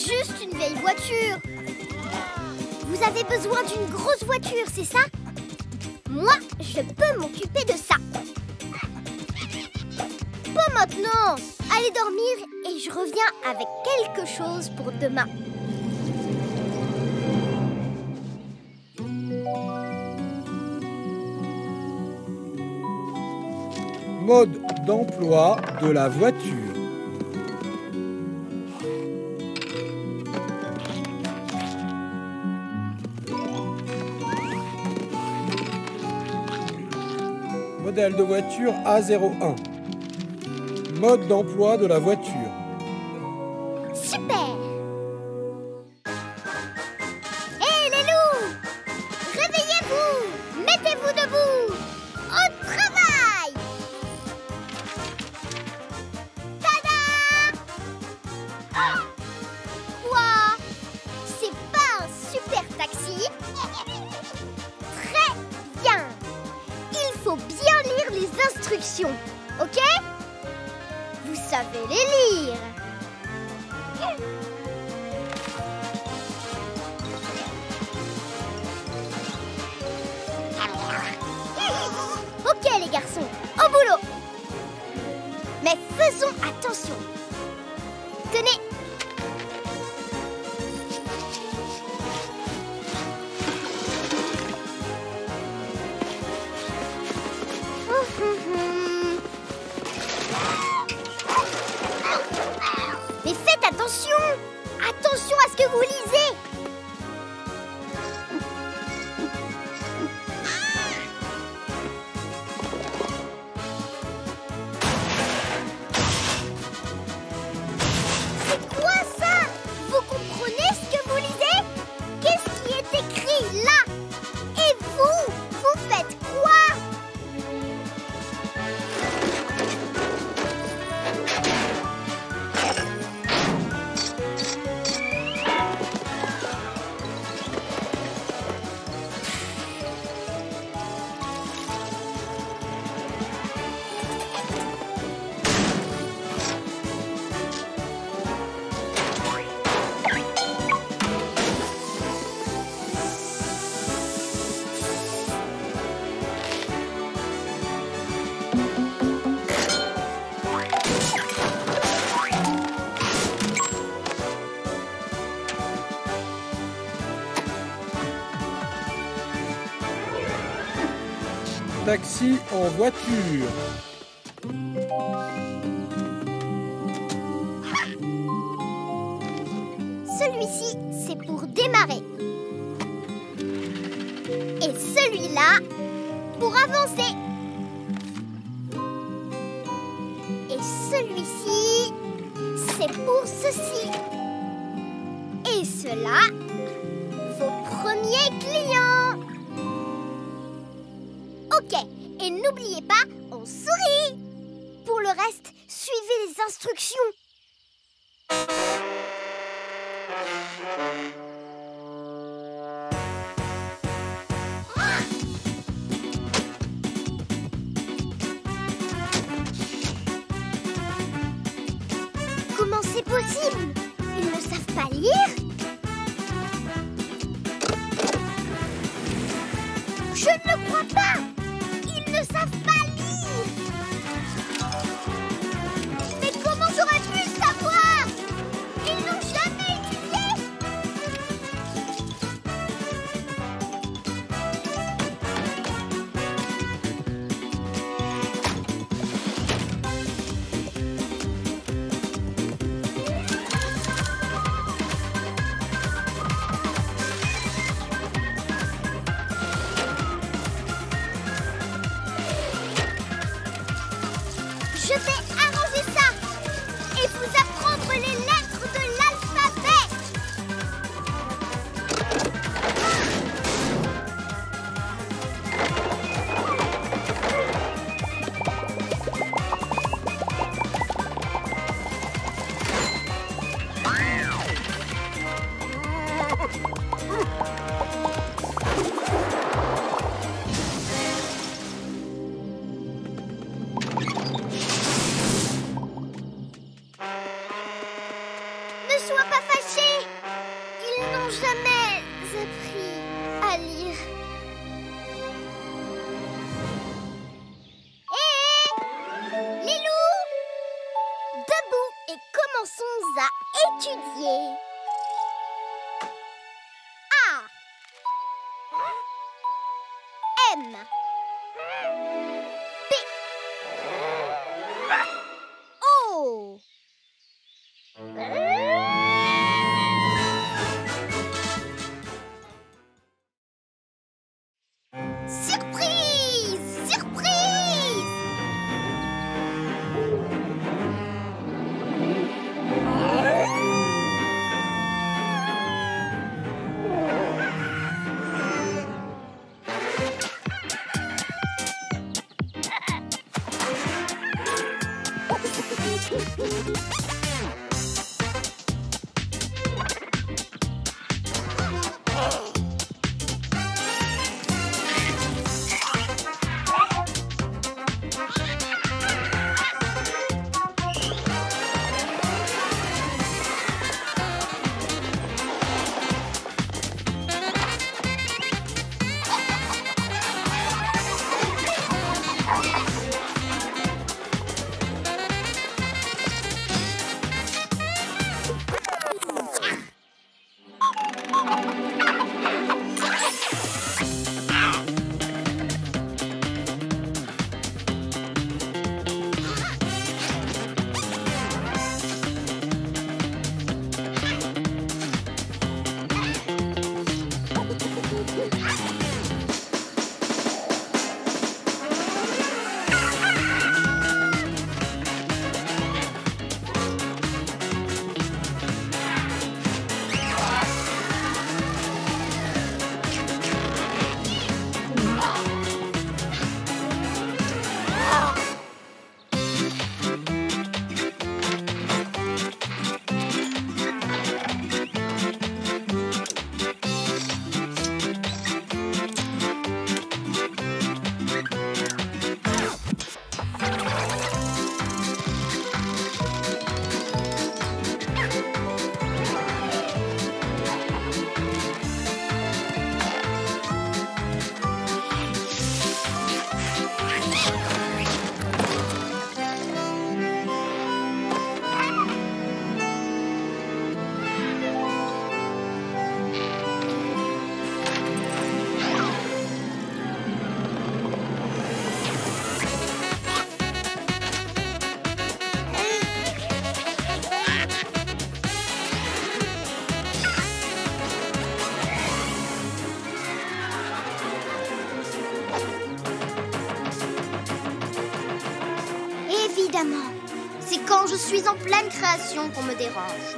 juste une vieille voiture. Vous avez besoin d'une grosse voiture, c'est ça? Moi, je peux m'occuper de ça. Pas maintenant. Allez dormir et je reviens avec quelque chose pour demain. Mode d'emploi de la voiture. Modèle de voiture A01. Mode d'emploi de la voiture. Super! Hé les loups! Réveillez-vous! Mettez-vous debout! Au travail! Tada! Quoi? C'est pas un super taxi? Très bien! Il faut bien lire les instructions, ok? Vous savez les lire. Ok les garçons, au boulot. Mais faisons attention. Tenez. Mais faites attention! Attention à ce que vous lisez! C'est quoi ça? Vous comprenez ce que vous lisez? Qu'est-ce qui est écrit là? Et vous, vous faites quoi? Taxi en voiture. Celui-ci, c'est pour démarrer. Et celui-là, pour avancer. Et celui-ci, c'est pour ceci. Et cela, vos premiers clients. Ok, et n'oubliez pas, on sourit. Pour le reste, suivez les instructions. Comment c'est possible? Ils ne savent pas lire? Je ne le crois pas! Ils ne savent pas lire! Mais comment j'aurais pu le savoir? Ils n'ont jamais étudié! Je vais arranger ça et vous apprendre les lettres de l'alphabet. à étudier. A. M. P. O. Surprise! Surprise! Évidemment, c'est quand je suis en pleine création qu'on me dérange.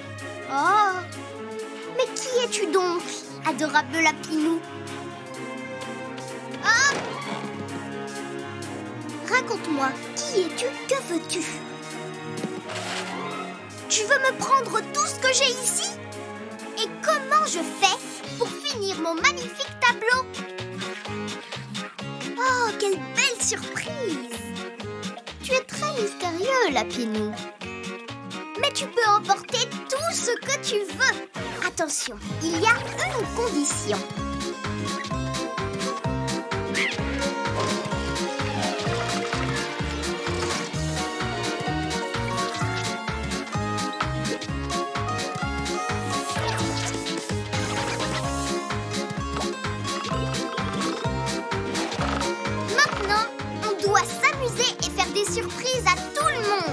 Oh, mais qui es-tu donc, adorable Lapinou? Ah! Raconte-moi, qui es-tu? Que veux-tu? Tu veux me prendre tout ce que j'ai ici? Et comment je fais pour finir mon magnifique tableau? Oh, quelle belle surprise! Tu es très mystérieux, Lapinou. Mais tu peux emporter tout ce que tu veux. Attention, il y a une condition. Maintenant, on doit s'amuser et faire des surprises à tout le monde.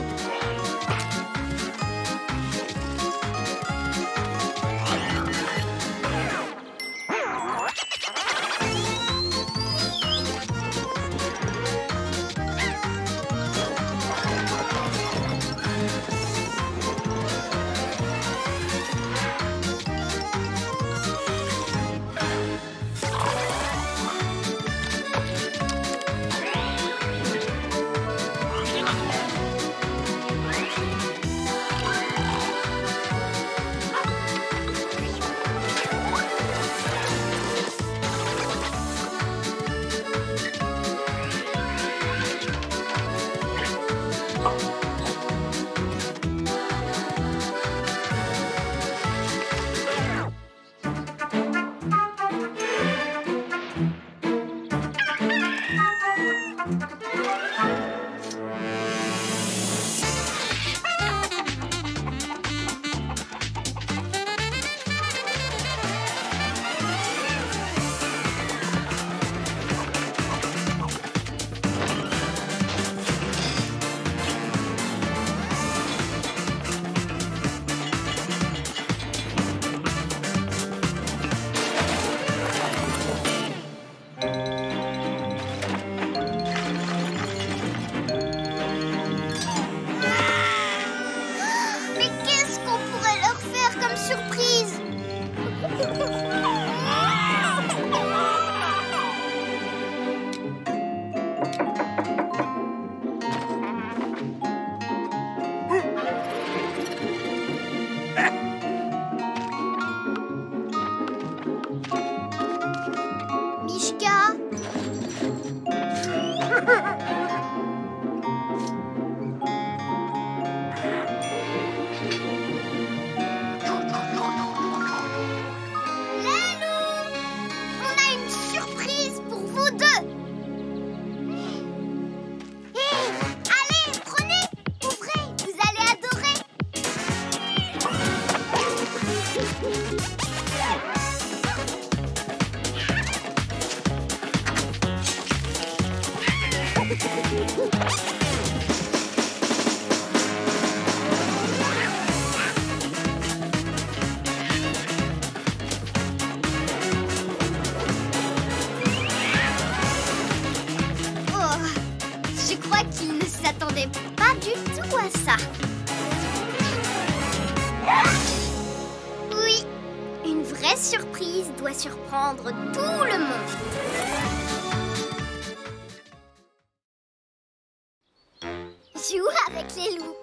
Pas du tout à ça. Oui, une vraie surprise doit surprendre tout le monde. Joue avec les loups.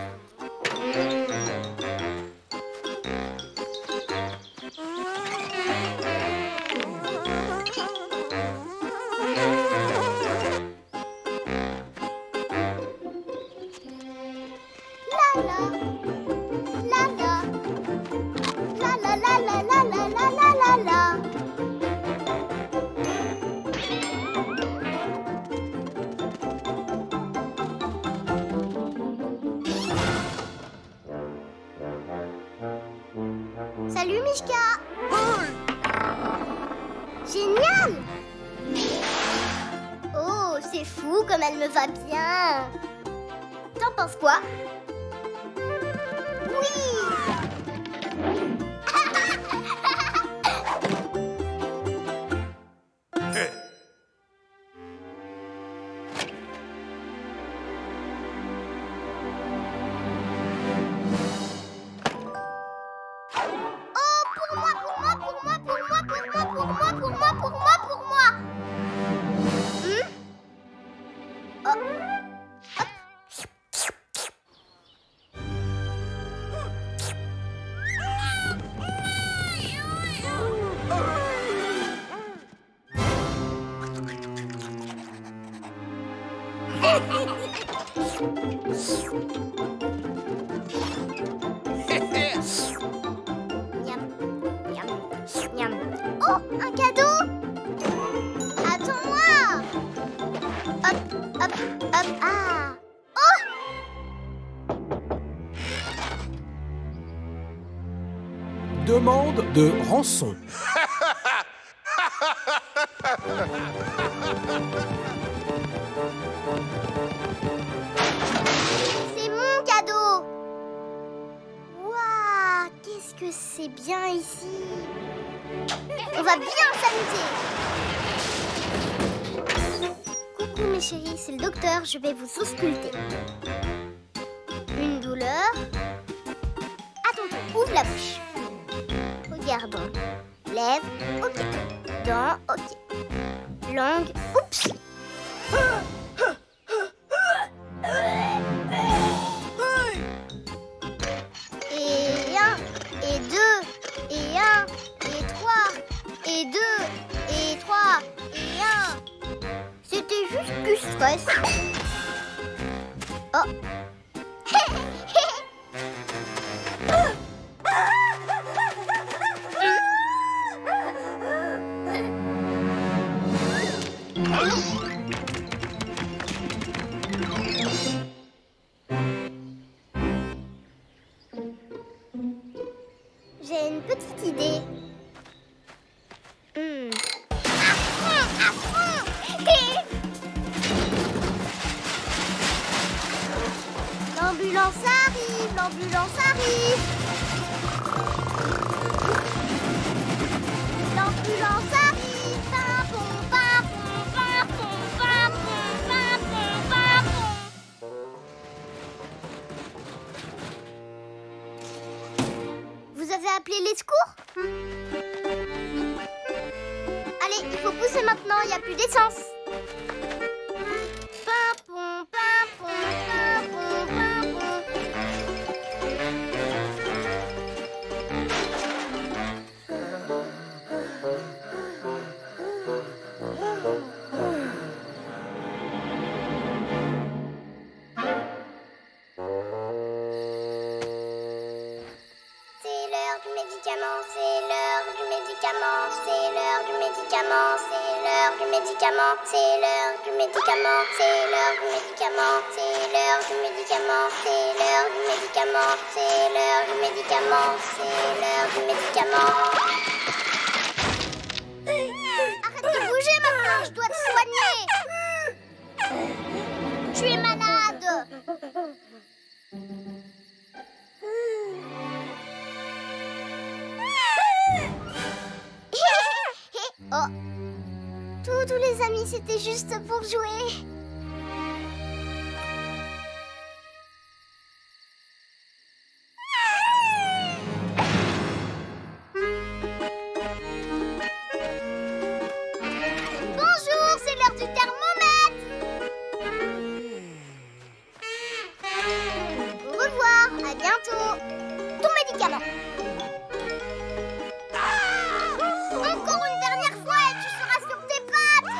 Salut Mishka. Génial. Oh, c'est fou comme elle me va bien. T'en penses quoi? Oui. Oh, un cadeau! Attends-moi! Hop, hop, hop, ah! Oh! Demande de rançon. C'est mon cadeau! Waouh! Qu'est-ce que c'est bien ici! On va bien s'amuser! Coucou mes chéris, c'est le docteur, je vais vous ausculter. Une douleur. Attends, ouvre la bouche. Regardons. Lèvres, ok. Dents, ok. Langue, oups. Et un, et deux, et un, et trois, et deux, et trois, et un. C'était juste du stress. Oh. J'ai une petite idée. À fond. L'ambulance arrive, l'ambulance arrive. L'ambulance arrive. Pimpon, pimpon, pimpon, pimpon, pimpon, pimpon. Vous avez appelé les secours? Allez, il faut pousser maintenant, il n'y a plus d'essence. Pimpon, pimpon, pimpon, pimpon. médicament, c'est l'heure du médicament, c'est l'heure du médicament, c'est l'heure du médicament, c'est l'heure du médicament, c'est l'heure du médicament, c'est l'heure du médicament. Arrête de bouger maintenant, je dois te soigner. Tu es malade. Oh. Tous les amis, c'était juste pour jouer. Bonjour, c'est l'heure du thermomètre. Au revoir, à bientôt. Ton médicament. Encore une dernière fois et tu seras sur tes pattes.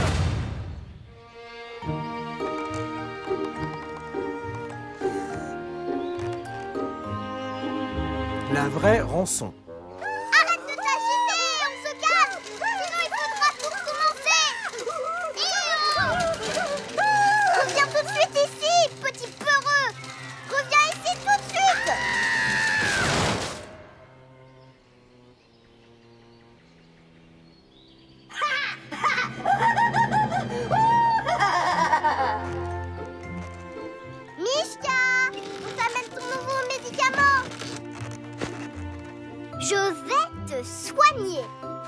La vraie rançon. Arrête de t'agiter, on se calme. Sinon il faudra tout recommencer. Reviens tout de suite ici, petit peureux. Reviens ici tout de suite. Mishka, on t'amène ton nouveau médicament. Je vais te soigner.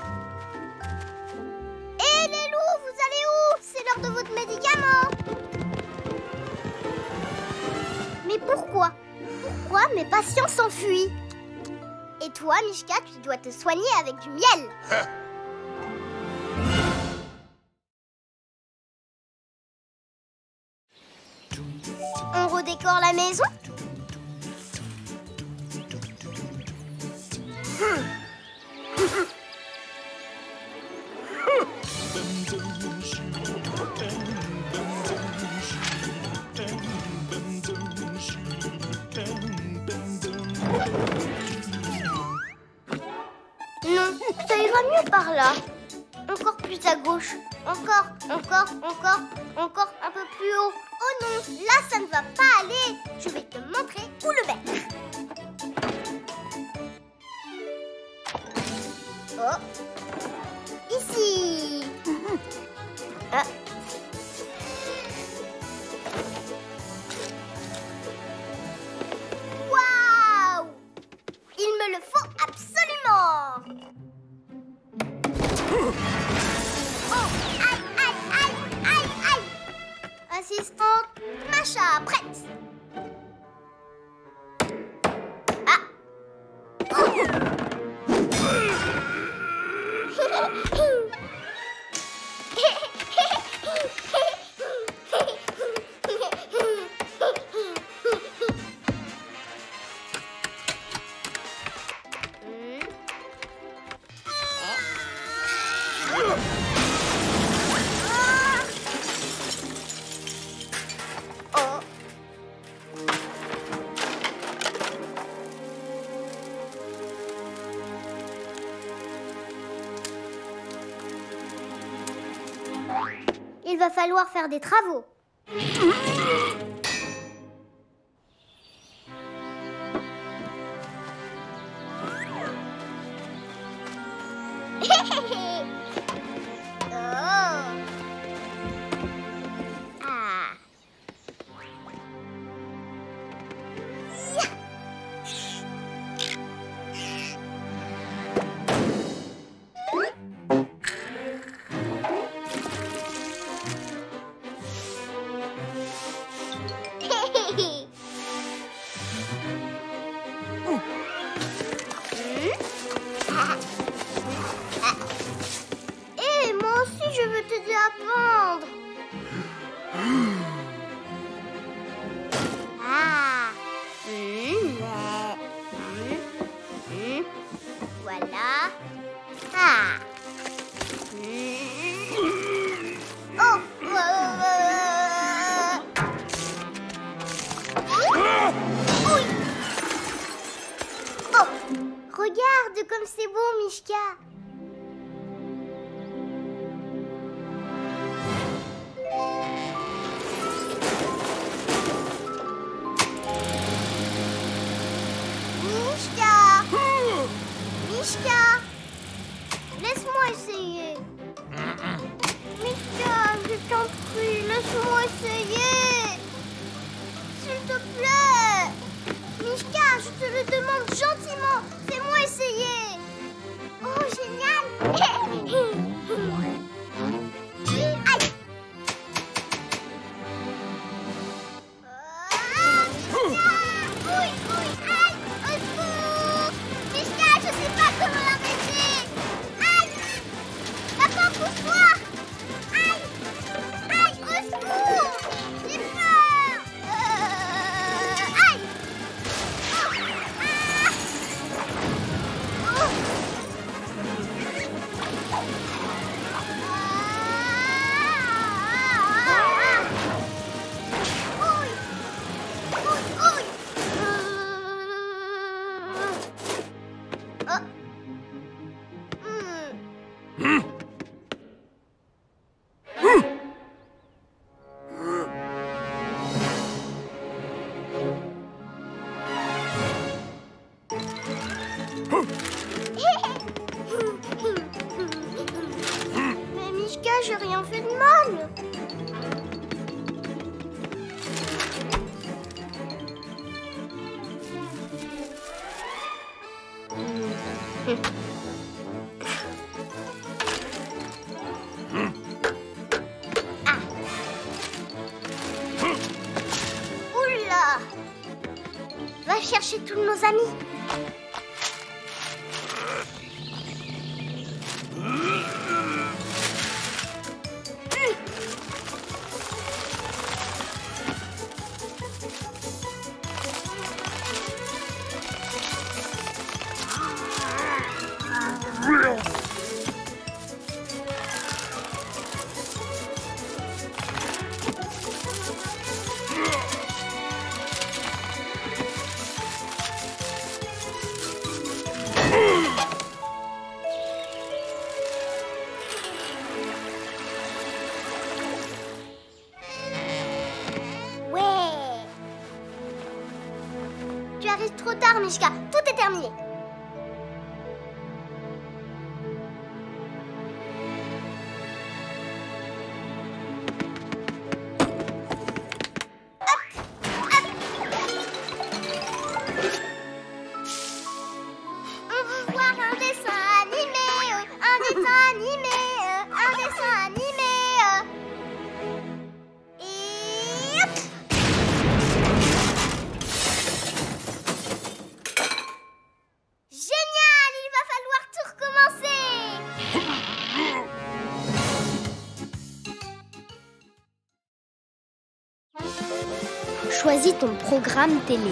Et les loups, vous allez où? C'est l'heure de votre médicament. Mais pourquoi? Pourquoi mes patients s'enfuient? Et toi, Mishka, tu dois te soigner avec du miel. On redécore la maison? Non, ça ira mieux par là. Encore plus à gauche. Encore un peu plus haut. Oh non, là ça ne va pas aller. Je vais te montrer où le mettre. Oh, ici. Ah. Waouh! Il me le faut absolument. Oh, aïe, aïe, aïe, aïe, aïe. Assistante, Macha, prête. Ah. Il va falloir faire des travaux. Oh. Ah. Et moi aussi je veux t'aider à pendre. Ah. Voilà. Ah. Oh. Oui. Oh. Regarde comme c'est beau, Mishka. essayer. S'il te plaît. Mishka, je te le demande gentiment. Fais-moi essayer. Oh, génial. Aïe. Aïe, au secours. Mishka, je sais pas comment l'arrêter. Aïe. Papa, pousse-toi. Aïe, au secours. J'ai peur. Aïe. Mais Mishka, j'ai rien fait de mal. Oula! Va chercher tous nos amis. Tu arrives trop tard, Mishka. Tout est terminé. On veut voir un dessin animé, un dessin animé, un dessin animé. Et hop. Génial! Il va falloir tout recommencer. Choisis ton programme télé.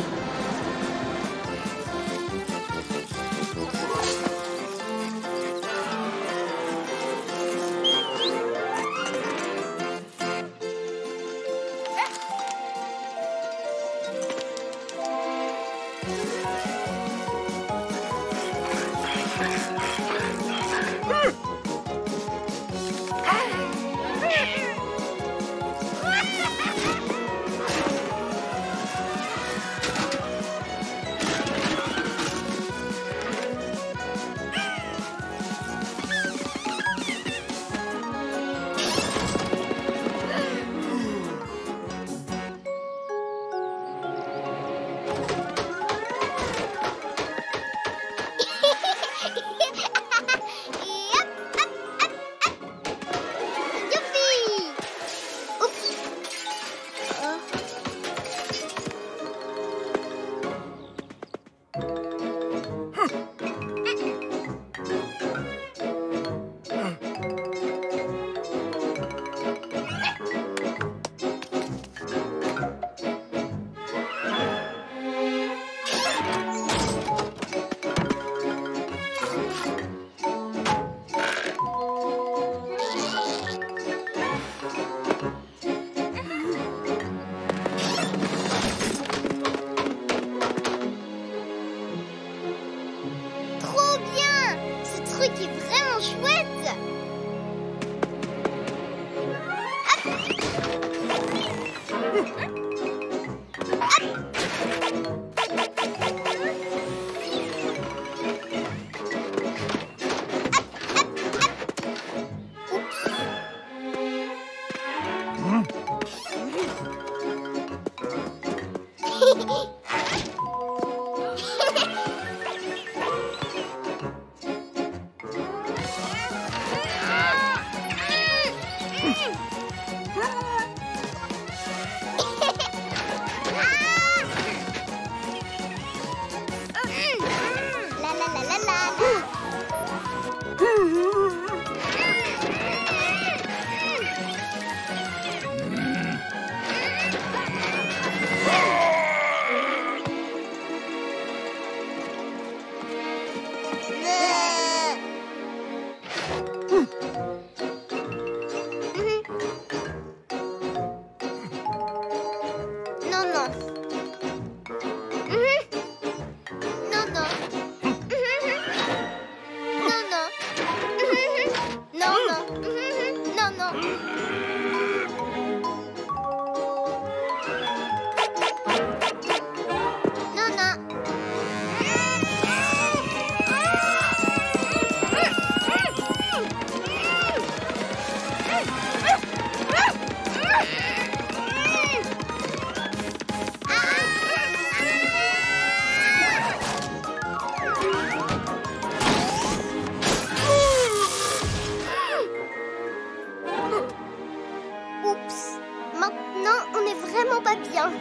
Non, on n'est vraiment pas bien.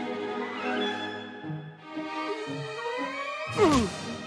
Oh!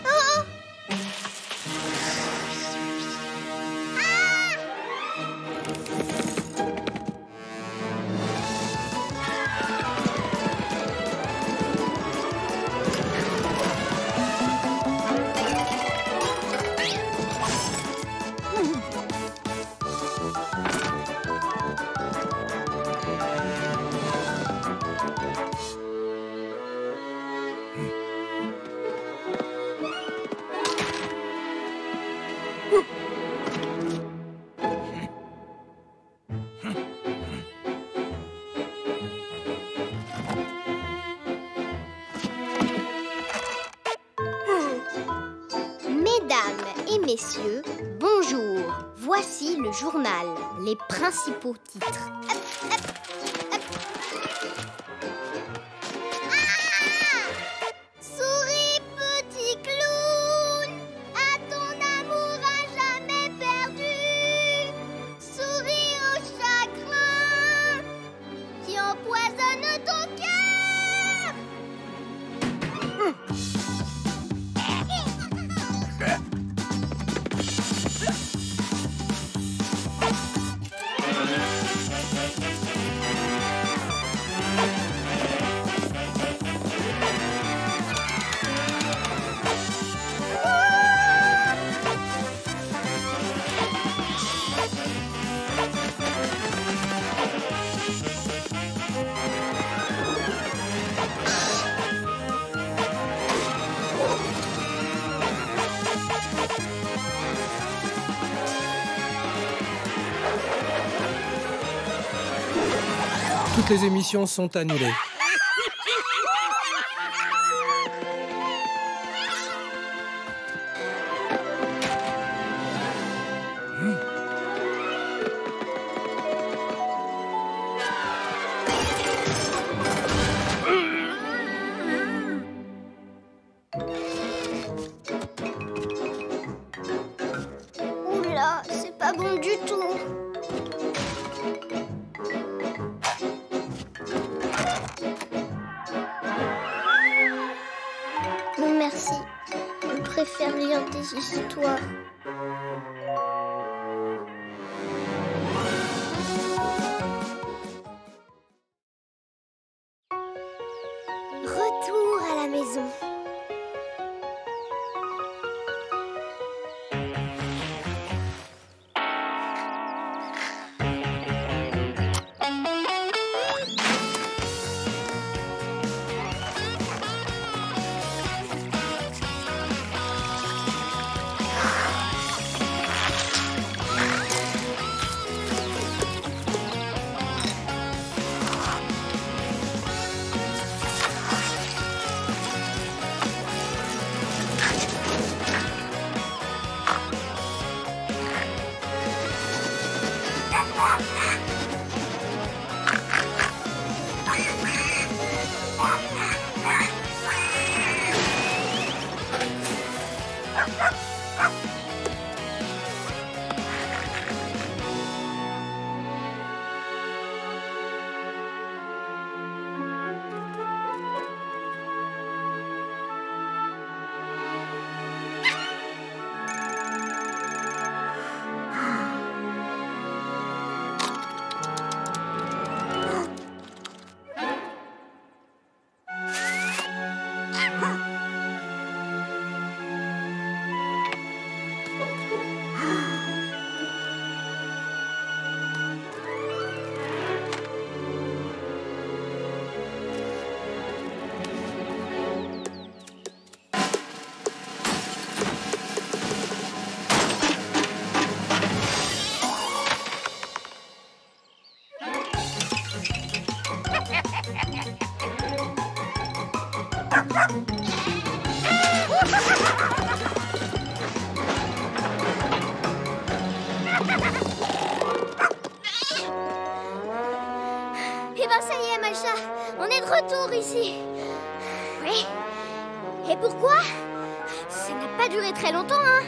Mesdames et messieurs, bonjour. Voici le journal, les principaux titres. Souris, petit clown, à ton amour à jamais perdu. Souris au chagrin qui empoisonne ton cœur. Toutes les émissions sont annulées. Oula, c'est pas bon du tout. Non, merci. Je préfère lire des histoires. Retour à la maison. Eh ben ça y est, Macha, on est de retour ici. Oui. Et pourquoi? Ça n'a pas duré très longtemps, hein.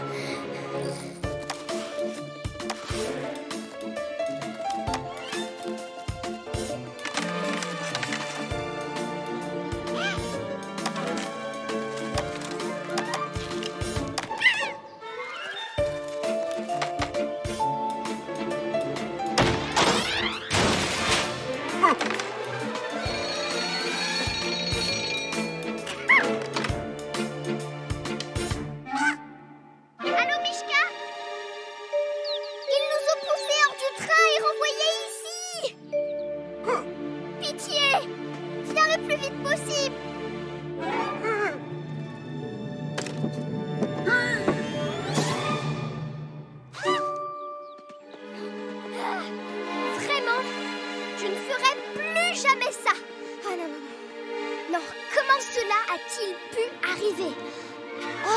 Pitié! Viens le plus vite possible! Vraiment, je ne ferai plus jamais ça! Ah non, non, non. Non, comment cela a-t-il pu arriver? Oh.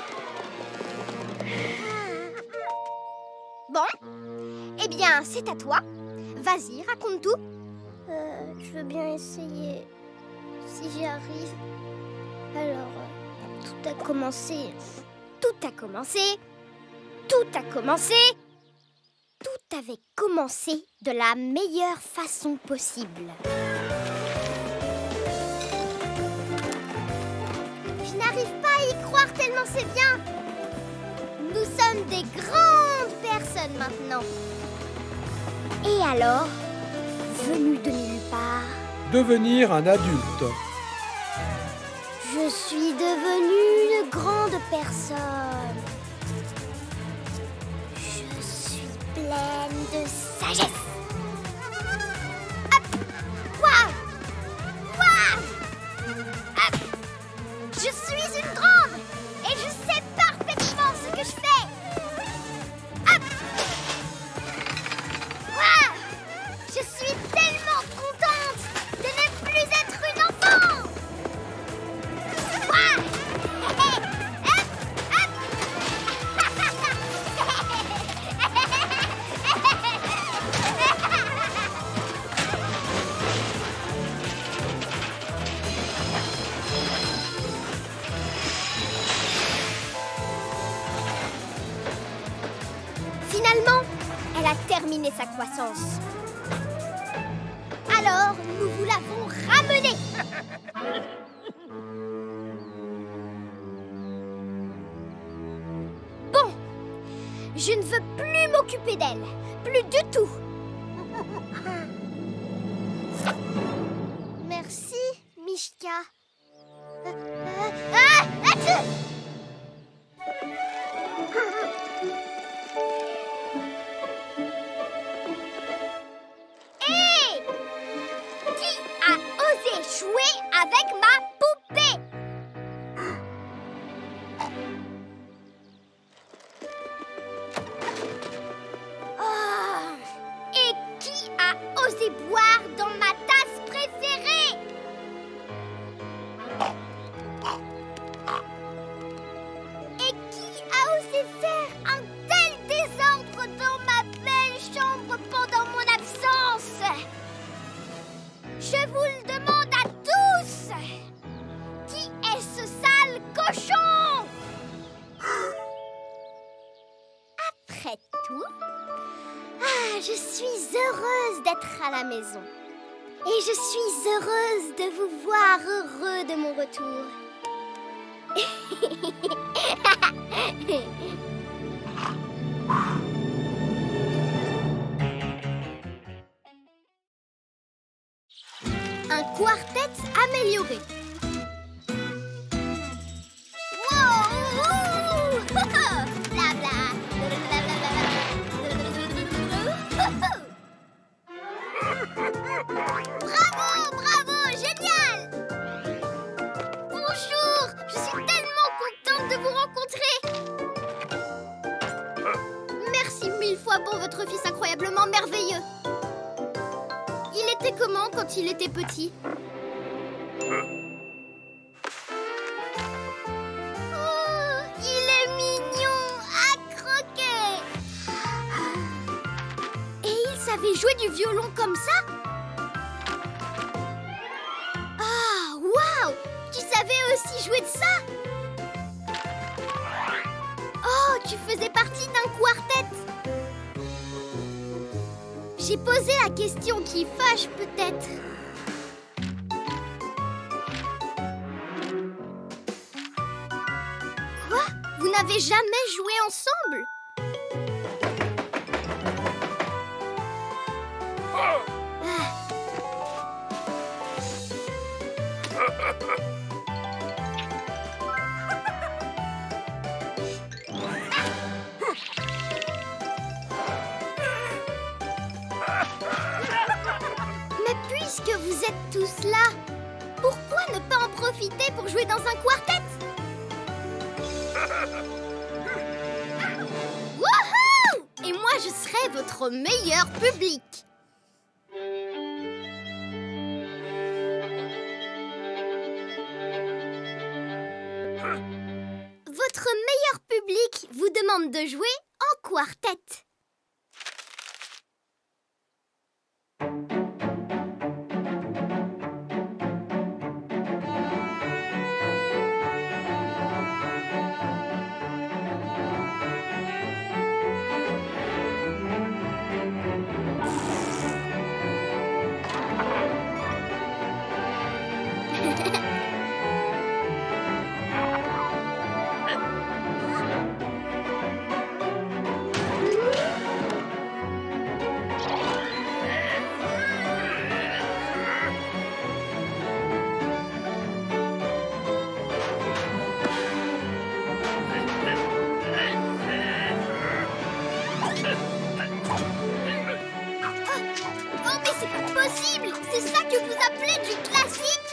Bon, eh bien, c'est à toi. Vas-y, raconte tout. Je veux bien essayer, si j'y arrive. Alors, tout a commencé. Tout a commencé. Tout a commencé. Tout avait commencé de la meilleure façon possible. Je n'arrive pas à y croire tellement c'est bien. Nous sommes des grandes personnes maintenant. Et alors, venu de nulle part, Devenir un adulte. je suis devenue une grande personne. Je suis pleine de sagesse. Hop! Waouh! Waouh! Hop! Je suis une grande et je sais parfaitement ce que je fais. Hop! Waouh! Je suis tellement contente de ne plus être une enfant. Waouh! Hop! Hop! Finalement, elle a terminé sa croissance. Alors, nous vous l'avons ramenée. Bon, je ne veux plus m'occuper d'elle. Plus du tout. Merci, Mishka. Achou! Hé! Qui a osé jouer avec ma poupée? Oh! Et qui a osé boire dans ma tasse préférée? Et qui a osé faire un tel désordre dans ma belle chambre pendant mon absence? Je vous le demande à tous! Qui est ce sale cochon? Après tout, je suis heureuse d'être à la maison. Et je suis heureuse de vous voir heureux de mon retour. Un quartet amélioré. Wow! Blabla. Bravo, bravo, génial! Bonjour, je suis tellement contente de vous rencontrer. Merci mille fois pour votre fils incroyablement merveilleux. Il était comment quand il était petit? Oh, il est mignon à croquer. Et il savait jouer du violon comme ça? Ah, waouh! Tu savais aussi jouer de ça? Oh, tu faisais partie d'un quartet. J'ai posé la question qui fâche peut-être. Quoi? Vous n'avez jamais joué ensemble? Mais puisque vous êtes tous là. Pourquoi ne pas en profiter pour jouer dans un quartet? Wouhou! Et moi, je serai votre meilleur public. Votre meilleur public vous demande de jouer en quartet. C'est ça que vous appelez du classique?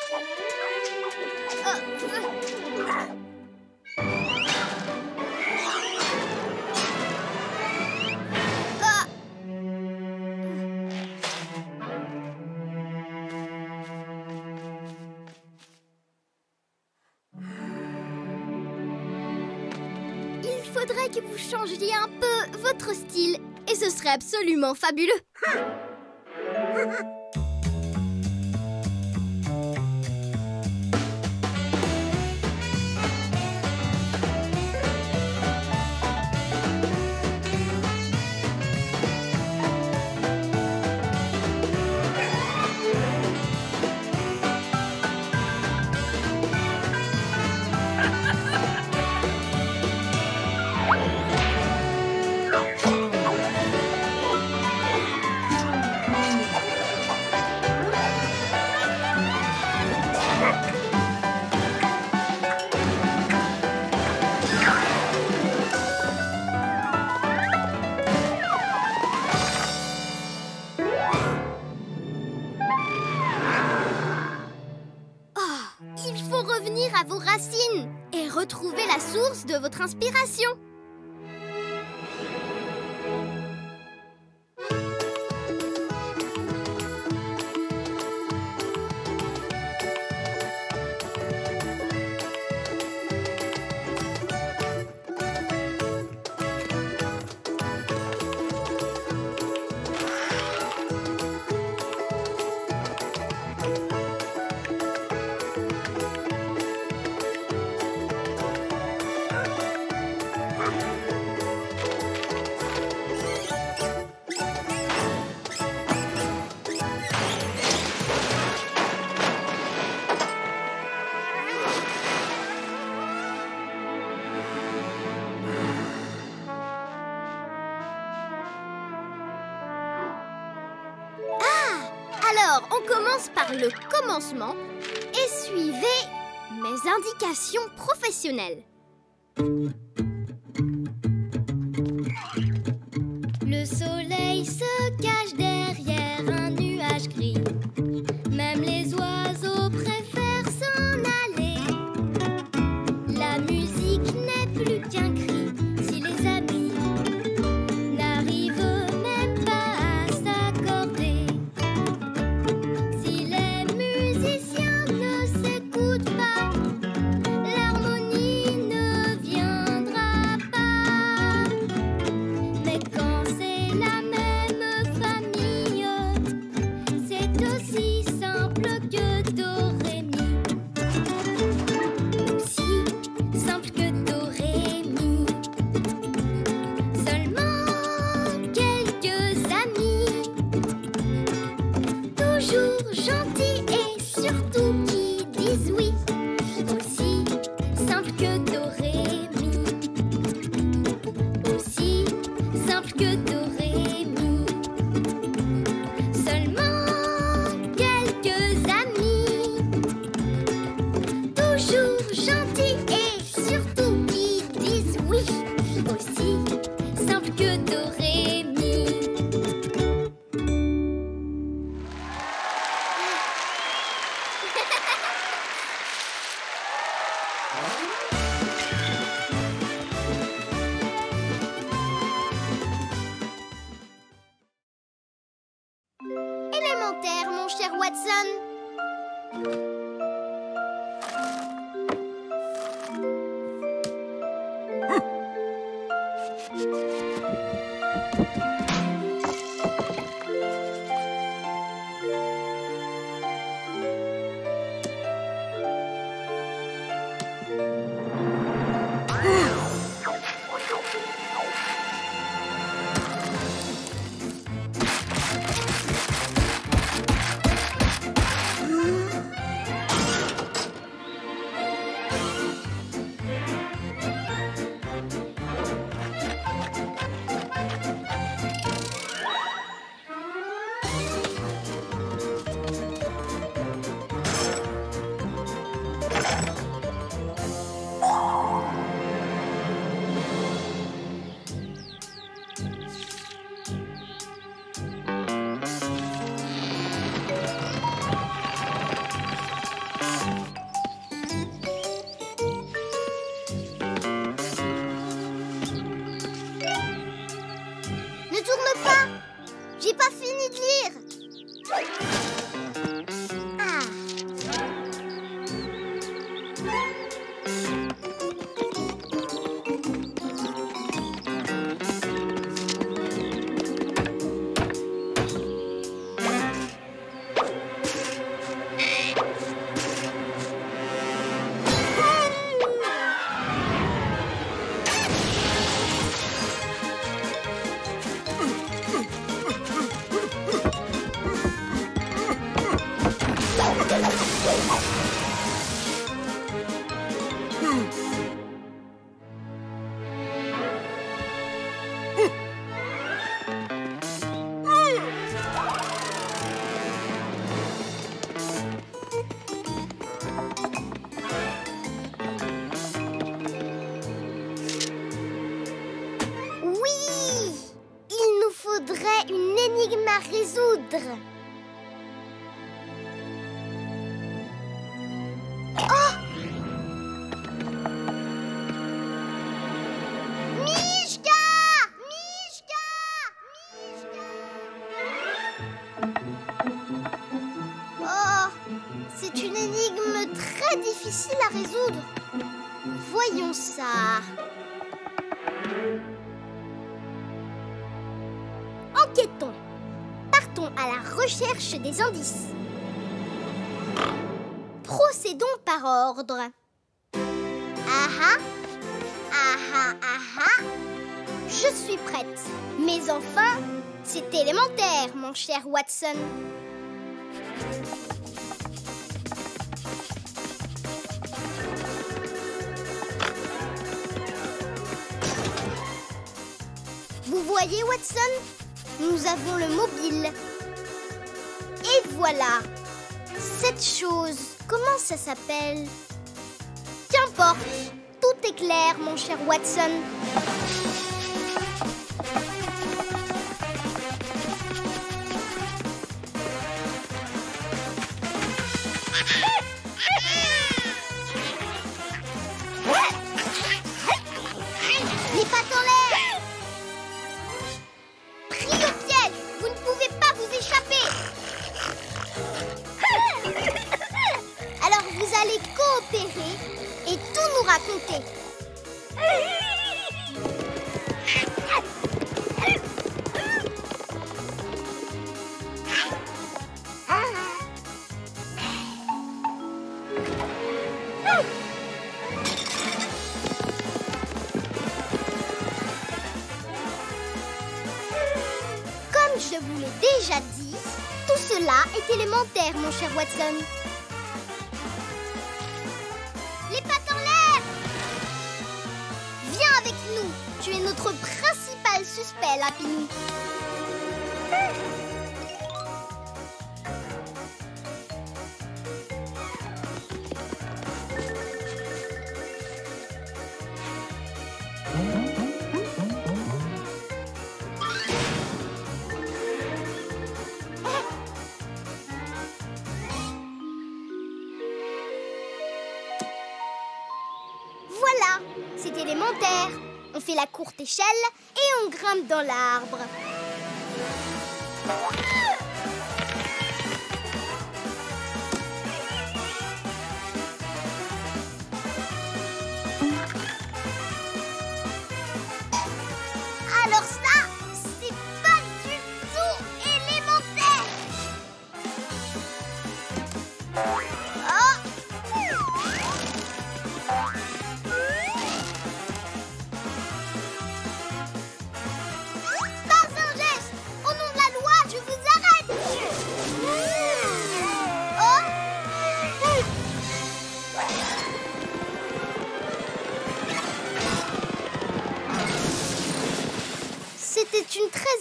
Il faudrait que vous changiez un peu votre style, et ce serait absolument fabuleux. À vos racines et retrouver la source de votre inspiration. Alors, on commence par le commencement et suivez mes indications professionnelles. Le soleil se cache derrière un nuage gris. Même les oiseaux préfèrent s'en aller. La musique n'est plus qu'un cri si les amis n'arrivent même pas à s'accorder. Si les musiciens ne s'écoutent pas, l'harmonie ne viendra pas. Mais quand c'est la même famille, J'ai pas fini de lire. Ah. Une énigme à résoudre. Oh! Mishka! Mishka! Mishka! Oh! C'est une énigme très difficile à résoudre. Voyons ça. Enquêtons. Partons à la recherche des indices. Procédons par ordre. Je suis prête. Mais enfin, c'est élémentaire, mon cher Watson. Vous voyez, Watson ? Nous avons le mobile. Et voilà. Cette chose, comment ça s'appelle? Qu'importe. Tout est clair, mon cher Watson. Les pattes en l'air! Vous ne pouvez pas vous échapper. Alors vous allez coopérer et tout nous raconter. Je vous l'ai déjà dit, tout cela est élémentaire, mon cher Watson. Les pattes en l'air! Viens avec nous, tu es notre principal suspect, Lapinou. Voilà, c'est élémentaire. On fait la courte échelle et on grimpe dans l'arbre.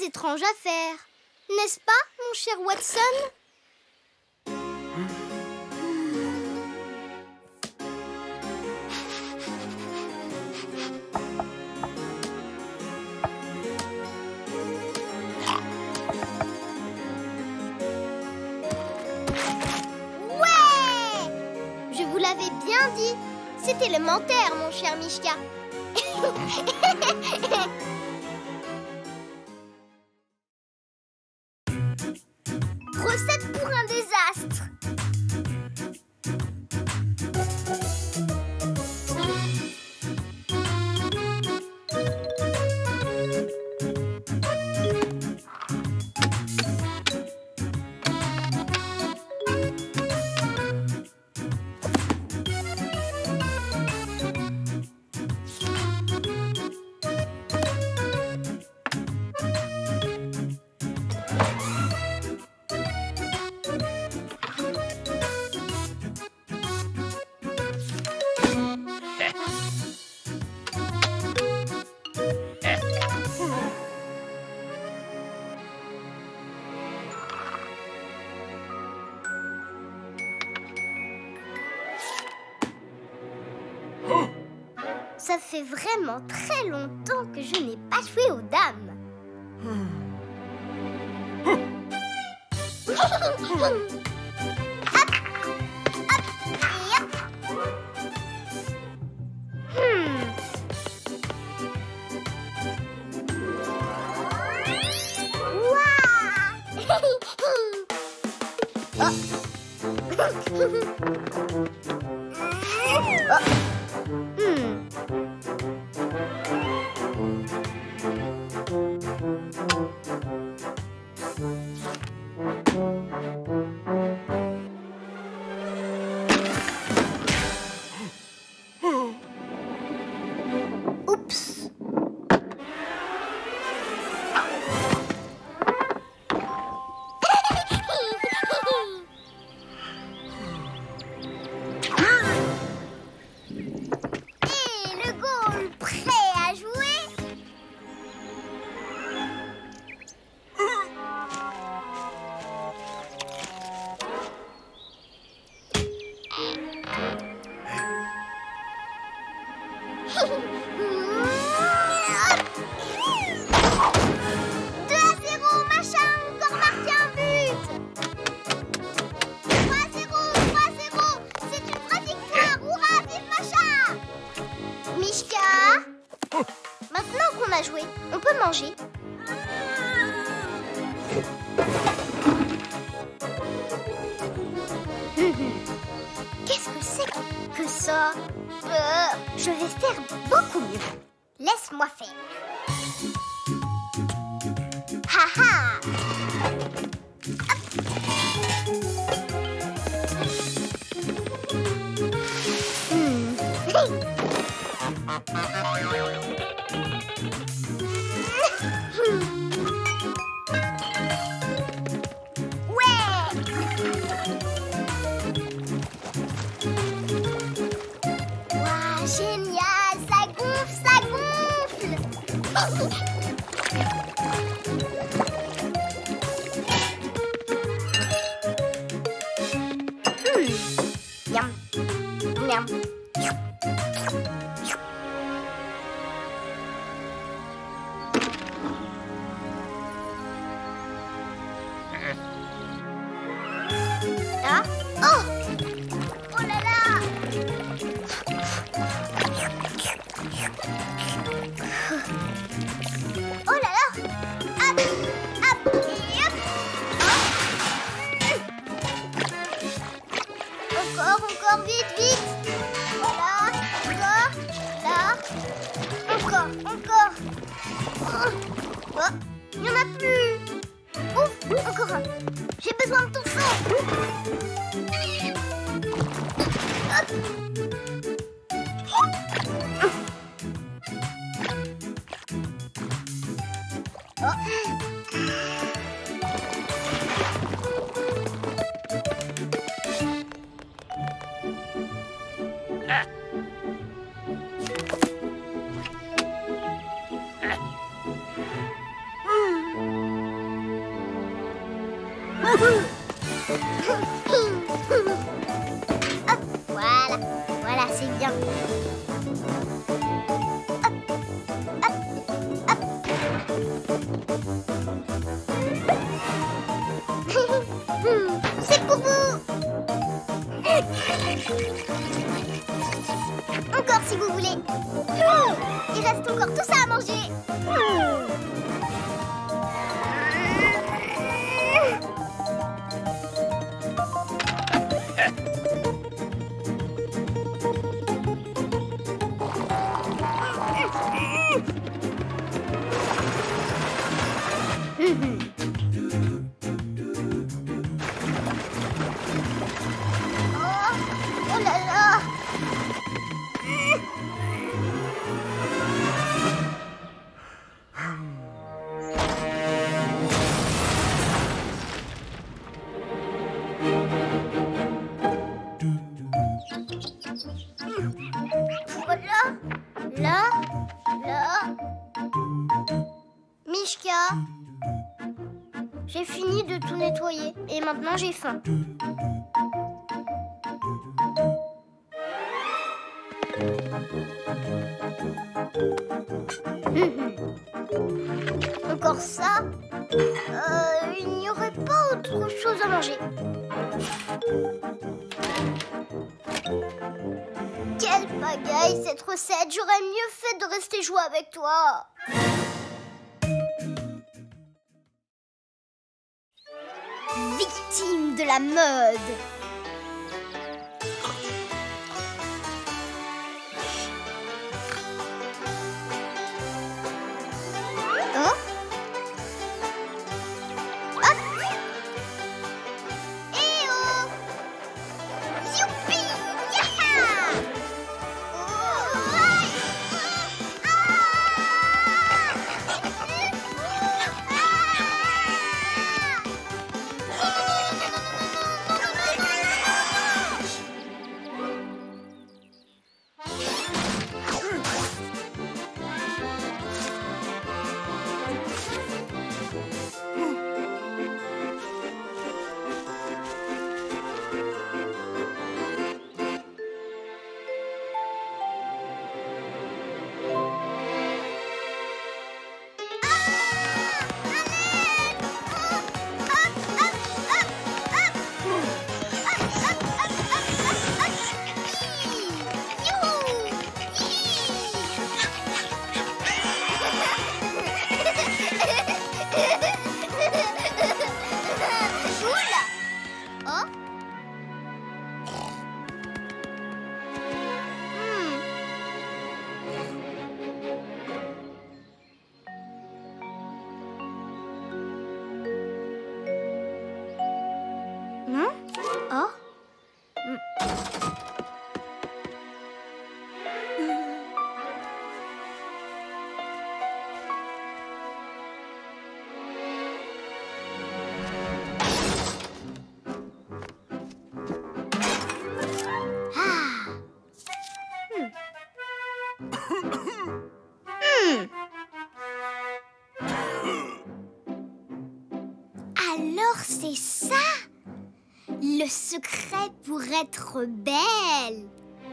étrange à faire. N'est-ce pas, mon cher Watson? Ouais! Je vous l'avais bien dit. C'est élémentaire, mon cher Mishka. Recette pour un désastre. Ça fait vraiment très longtemps que je n'ai pas joué aux dames. Hop, hop, et hop. Oups. Et le goal prêt à jouer. Maintenant qu'on a joué, on peut manger. Qu'est-ce que c'est que ça? Je vais faire beaucoup mieux. Laisse-moi faire. Ha ha! Génial, ça gonfle, ça gonfle. Miam, miam. Ah, oh, oh là là. Oh là là! Hop! Hop! Et hop! Encore, vite, vite! Voilà, encore, là, encore. Oh, il n'y en a plus! Ouf, encore un! J'ai besoin de ton sang! Hop! Encore si vous voulez. Il reste encore tout ça à manger. Oh là là! Voilà, là. Mishka, j'ai fini de tout nettoyer et maintenant j'ai faim. Encore ça? Il n'y aurait pas autre chose à manger. Quelle pagaille cette recette! J'aurais mieux fait de rester jouer avec toi. Victime de la mode. Oh? Hop! Eh oh! Youpi! Yaha! Oh! Alors c'est ça, le secret pour être belle.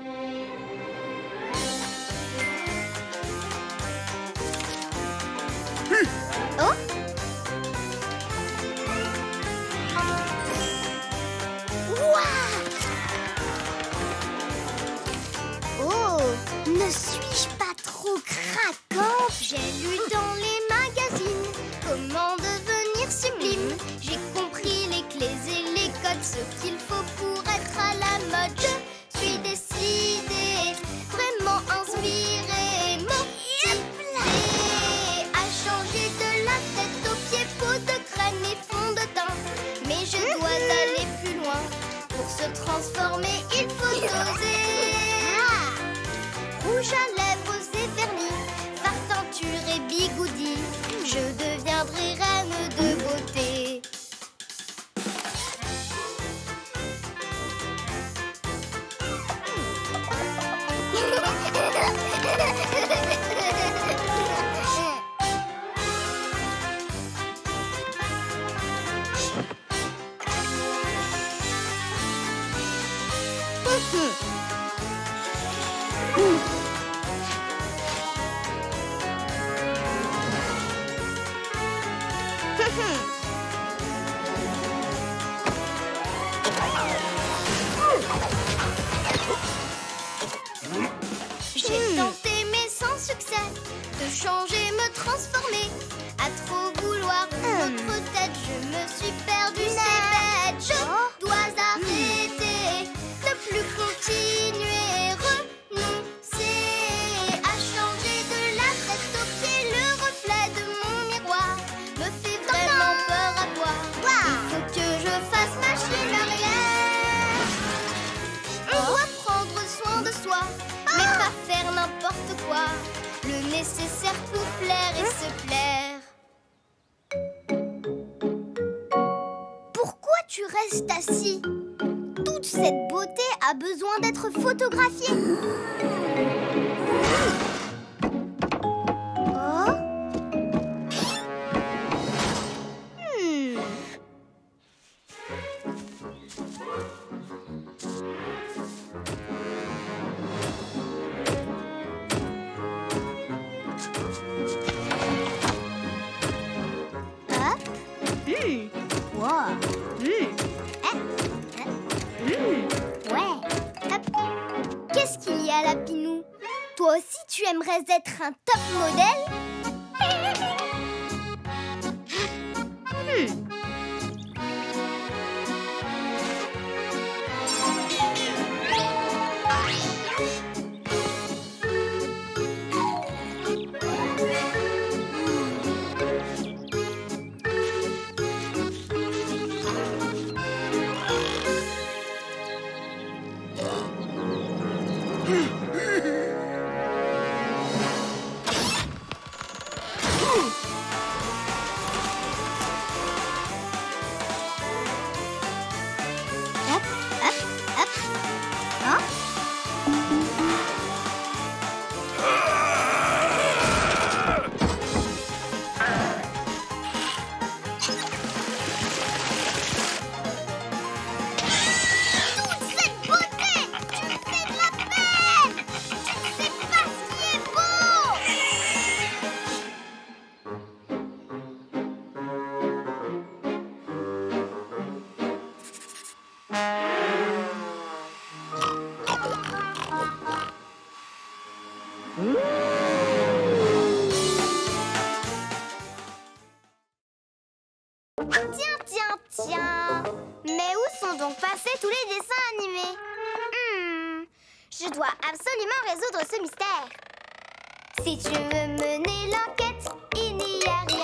Oh! Ouah! Oh! Ne suis-je pas trop craquante? J'ai lu dans les magazines comment devenir sublime. J'ai compris les clés et les codes, ce qu'il faut pour être à la mode. Je suis décidée, vraiment inspirée, motivée à changer de la tête aux pieds, peau de crâne et fond de teint. Mais je dois aller plus loin. Pour se transformer, il faut oser. Rouge à lèvres et vernis, fard, teinture et bigoudi, je deviendrai reine de beauté. n'importe quoi. Le nécessaire pour plaire et se plaire. Pourquoi tu restes assis? Toute cette beauté a besoin d'être photographiée. Oh? Wow. Ouais. Hop. Qu'est-ce qu'il y a là, Pinou? Toi aussi, tu aimerais être un top modèle? Tiens. Mais où sont donc passés tous les dessins animés? Je dois absolument résoudre ce mystère. Si tu veux mener l'enquête, il n'y a rien